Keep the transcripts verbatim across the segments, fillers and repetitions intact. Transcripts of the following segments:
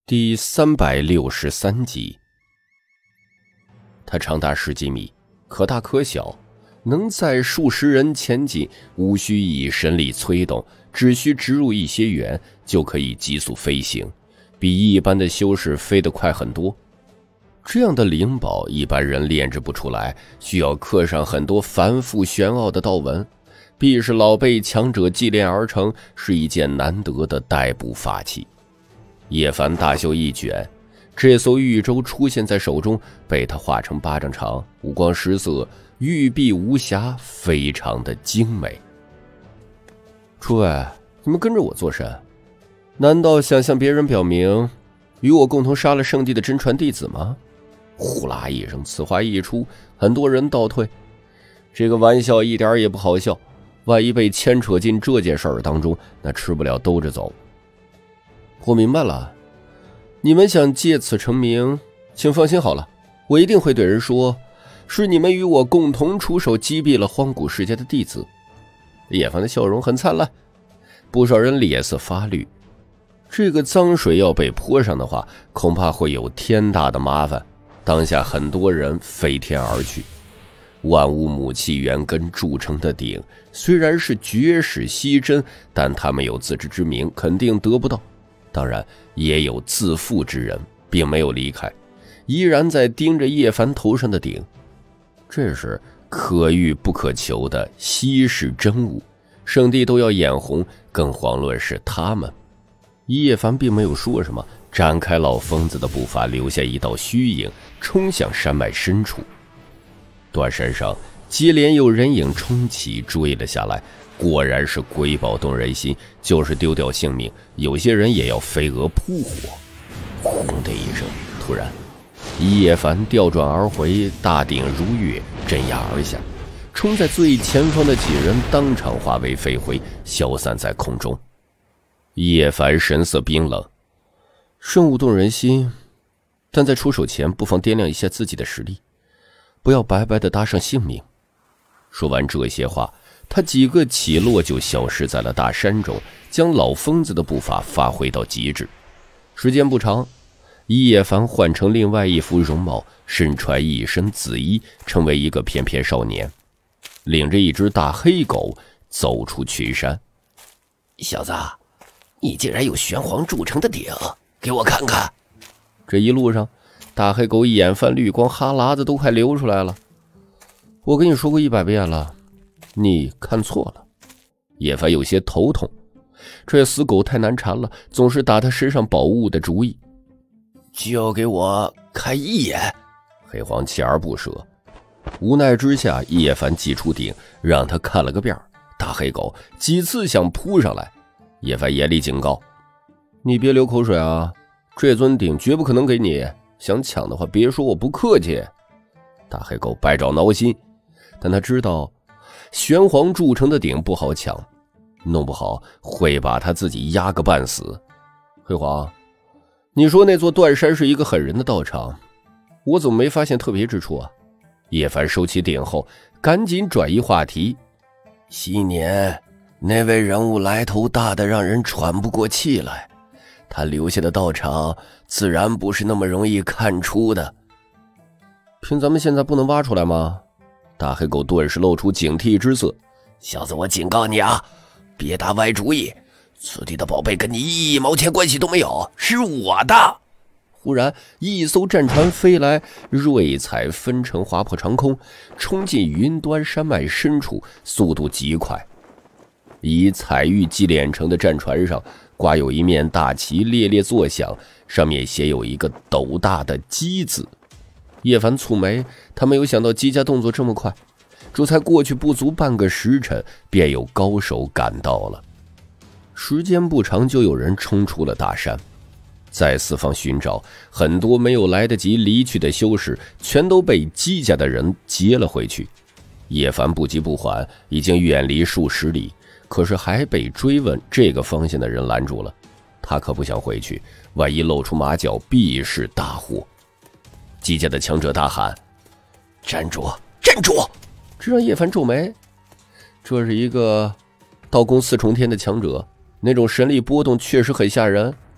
第三百六十三集。它长达十几米，可大可小，能在数十人前进，无需以神力催动，只需植入一些元就可以急速飞行，比一般的修士飞得快很多。这样的灵宝一般人炼制不出来，需要刻上很多繁复玄奥的道纹，必是老辈强者祭炼而成，是一件难得的逮捕法器。叶凡大袖一卷，这艘玉舟出现在手中，被他画成巴掌长，五光十色，玉璧无瑕，非常的精美。诸位，你们跟着我做甚？难道想向别人表明与我共同杀了圣地的真传弟子吗？呼啦一声，此话一出，很多人倒退。这个玩笑一点也不好笑，万一被牵扯进这件事儿当中，那吃不了兜着走。我明白了，你们想借此成名，请放心好了，我一定会对人说，是你们与我共同出手击毙了荒古世界的弟子。叶凡的笑容很灿烂，不少人脸色发绿。这个脏水要被泼上的话，恐怕会有天大的麻烦。当下很多人飞天而去。万物母气元根铸成的鼎，虽然是绝世稀珍，但他们有自知之明，肯定得不到。当然也有自负之人，并没有离开，依然在盯着叶凡头上的鼎。这是可遇不可求的稀世珍物，圣地都要眼红，更遑论是他们。叶凡并没有说什么，展开老疯子的步伐，留下一道虚影，冲向山脉深处。断山上接连有人影冲起，追了下来，果然是瑰宝动人心，就是丢掉性命，有些人也要飞蛾扑火。轰的一声，突然叶凡调转而回，大鼎如月，镇压而下，冲在最前方的几人当场化为飞灰，消散在空中。叶凡神色冰冷，圣物动人心，但在出手前不妨掂量一下自己的实力，不要白白的搭上性命。说完这些话，他几个起落就消失在了大山中，将老疯子的步伐发挥到极致。时间不长，叶凡换成另外一副容貌，身穿一身紫衣，成为一个翩翩少年，领着一只大黑狗走出群山。 小子，你竟然有玄黄铸成的鼎，给我看看。 这一路上，大黑狗眼泛绿光，哈喇子都快流出来了。我跟你说过一百遍了，你看错了。叶凡有些头痛，这死狗太难缠了，总是打他身上宝物的主意。 就给我看一眼。 黑黄锲而不舍，无奈之下，叶凡祭出鼎，让他看了个遍。大黑狗几次想扑上来，叶凡严厉警告：你别流口水啊，这尊鼎绝不可能给你，想抢的话别说我不客气。大黑狗百爪挠心，但他知道玄黄铸成的鼎不好抢，弄不好会把他自己压个半死。黑黄，你说那座断山是一个狠人的道场，我怎么没发现特别之处啊？叶凡收起鼎后，赶紧转移话题。 昔年那位人物来头大的让人喘不过气来，他留下的道场自然不是那么容易看出的。 凭咱们现在不能挖出来吗？大黑狗顿时露出警惕之色。 小子，我警告你啊，别打歪主意，此地的宝贝跟你一毛钱关系都没有，是我的。 忽然一艘战船飞来，瑞彩纷呈划破长空，冲进云端山脉深处，速度极快。以彩玉祭炼成的战船上挂有一面大旗，猎猎作响，上面写有一个斗大的鸡字。叶凡蹙眉，他没有想到姬家动作这么快，这才过去不足半个时辰，便有高手赶到了。时间不长，就有人冲出了大山，在四方寻找，很多没有来得及离去的修士全都被姬家的人接了回去。叶凡不急不缓，已经远离数十里，可是还被追问这个方向的人拦住了。他可不想回去，万一露出马脚，必是大祸。姬家的强者大喊： 站住，站住！ 这让叶凡皱眉，这是一个道宫四重天的强者，那种神力波动确实很吓人。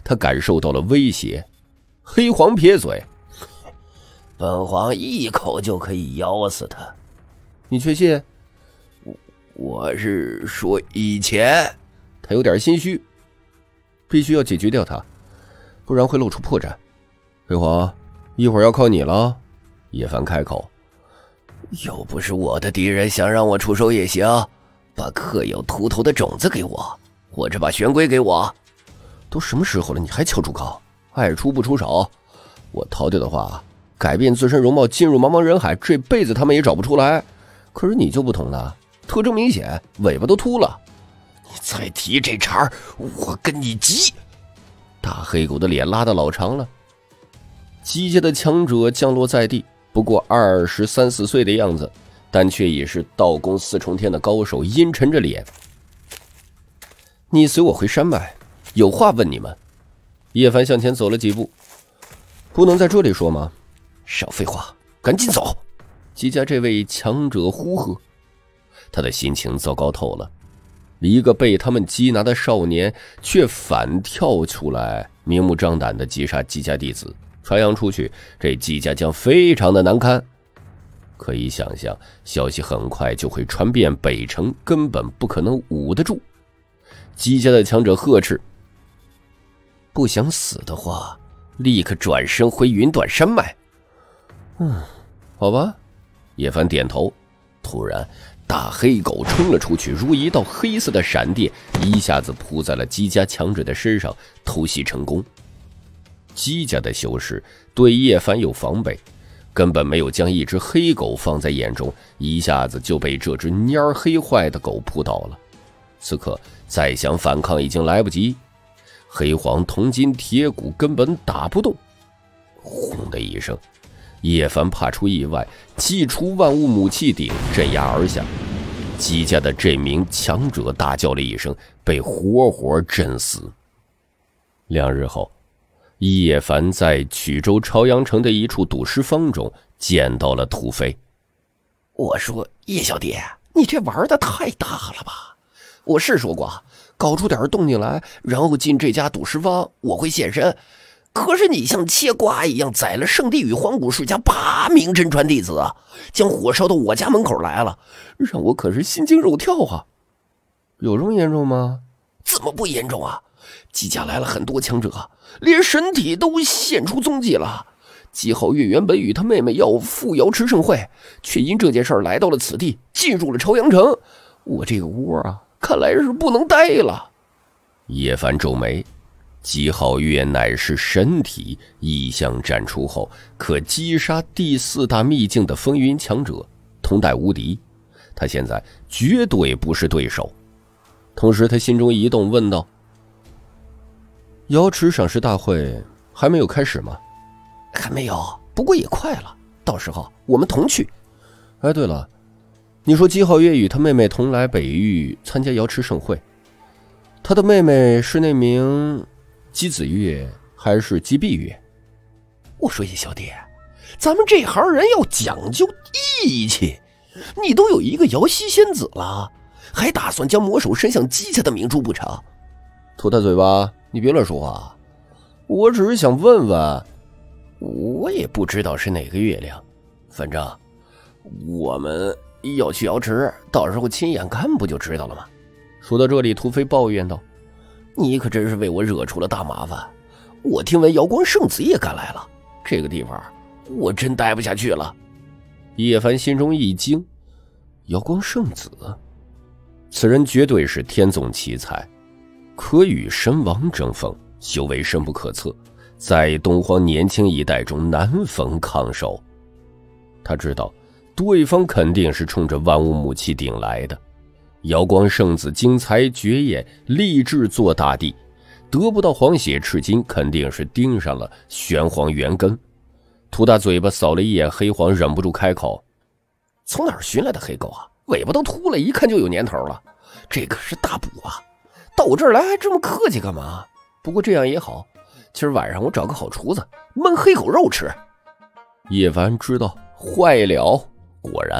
他感受到了威胁。黑皇撇嘴：“ 本皇一口就可以咬死他。” 你确信？ 我是说以前。 他有点心虚，必须要解决掉他，不然会露出破绽。黑皇，一会儿要靠你了。叶凡开口：“ 又不是我的敌人，想让我出手也行，把刻有秃头的种子给我，或者把玄龟给我。” 都什么时候了，你还敲竹杠？爱出不出手。我逃掉的话，改变自身容貌，进入茫茫人海，这辈子他们也找不出来。可是你就不同了，特征明显，尾巴都秃了。 你再提这茬，我跟你急！ 大黑狗的脸拉得老长了。姬家的强者降落在地，不过二十三四岁的样子，但却已是道宫四重天的高手，阴沉着脸。你随我回山脉，有话问你们。叶凡向前走了几步。不能在这里说吗？ 少废话，赶紧走！ 姬家这位强者呼喝。他的心情糟糕透了。一个被他们缉拿的少年，却反跳出来，明目张胆地击杀姬家弟子，传扬出去，这姬家将非常的难堪。可以想象，消息很快就会传遍北城，根本不可能捂得住。姬家的强者呵斥：“不想死的话，立刻转身回云短山脉。”嗯，好吧。叶凡点头。突然，大黑狗冲了出去，如一道黑色的闪电，一下子扑在了姬家强者的身上，偷袭成功。姬家的修士对叶凡有防备，根本没有将一只黑狗放在眼中，一下子就被这只蔫黑坏的狗扑倒了。此刻再想反抗已经来不及，黑黄铜筋铁骨根本打不动。轰的一声，叶凡怕出意外，祭出万物母气鼎，镇压而下。姬家的这名强者大叫了一声，被活活震死。两日后，叶凡在曲州朝阳城的一处赌石坊中见到了土匪。 我说叶小弟，你这玩的太大了吧？我是说过，搞出点动静来，然后进这家赌石坊，我会现身。可是你像切瓜一样宰了圣地与黄古世家八名真传弟子，将火烧到我家门口来了，让我可是心惊肉跳啊！ 有这么严重吗？ 怎么不严重啊？姬家来了很多强者，连神体都现出踪迹了。姬皓月原本与他妹妹要赴瑶池盛会，却因这件事来到了此地，进入了朝阳城。我这个窝啊，看来是不能待了。 叶凡皱眉，姬皓月乃是神体，异象展出后可击杀第四大秘境的风云强者，同代无敌，他现在绝对不是对手。同时他心中一动，问道：瑶池赏识大会还没有开始吗？ 还没有，不过也快了，到时候我们同去。 哎，对了，你说姬皓月与他妹妹同来北域参加瑶池盛会，他的妹妹是那名姬子月还是姬碧月？ 我说叶小弟，咱们这行人要讲究义气，你都有一个瑶溪仙子了，还打算将魔手伸向姬家的明珠不成？ 吐他嘴巴，你别乱说话。我只是想问问， 我也不知道是哪个月亮，反正我们要去瑶池，到时候亲眼看不就知道了吗？ 说到这里，土匪抱怨道： 你可真是为我惹出了大麻烦，我听闻瑶光圣子也赶来了，这个地方我真待不下去了。 叶凡心中一惊，瑶光圣子，此人绝对是天纵奇才，可与神王争锋，修为深不可测，在东荒年轻一代中难逢抗手。他知道对方肯定是冲着万物母气鼎来的，瑶光圣子经才绝艳，立志做大帝，得不到黄血赤金，肯定是盯上了玄黄元根。涂大嘴巴扫了一眼黑黄，忍不住开口： 从哪儿寻来的黑狗啊？尾巴都秃了，一看就有年头了，这可是大补啊！到我这儿来还这么客气干嘛？不过这样也好，今儿晚上我找个好厨子焖黑狗肉吃。 叶凡知道坏了，果然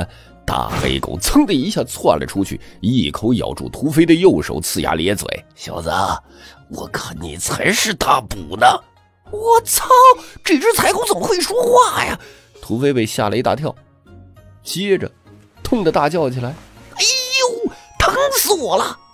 大黑狗噌的一下窜了出去，一口咬住土匪的右手，呲牙咧嘴：“ 小子，我看你才是大补呢！”我操，这只财狗怎么会说话呀？ 土匪被吓了一大跳，接着痛得大叫起来：“ 哎呦，疼死我了！”